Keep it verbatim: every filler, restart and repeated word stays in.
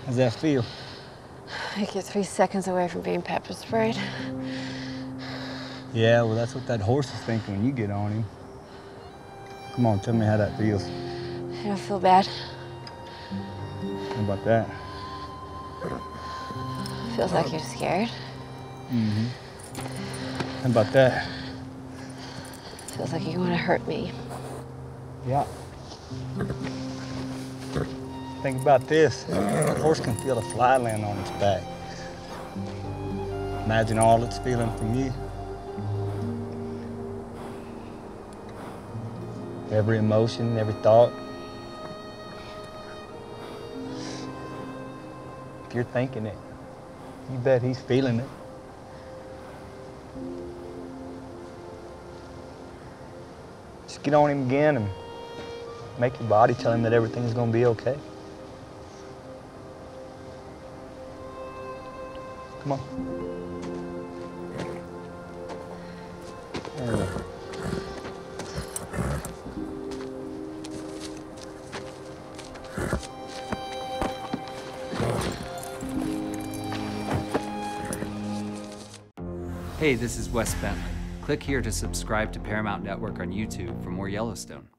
How's that feel? Like you're three seconds away from being pepper sprayed. Yeah, well, that's what that horse is thinking when you get on him. Come on, tell me how that feels. I don't feel bad. How about that? Feels like you're scared. Mm-hmm. How about that? Feels like you want to hurt me. Yeah. Think about this. A horse can feel a fly land on its back. Imagine all it's feeling from you. Every emotion, every thought. If you're thinking it, you bet he's feeling it. Just get on him again and make your body tell him that everything's gonna be okay. Come on. There we go. Hey, this is Wes Bentley. Click here to subscribe to Paramount Network on YouTube for more Yellowstone.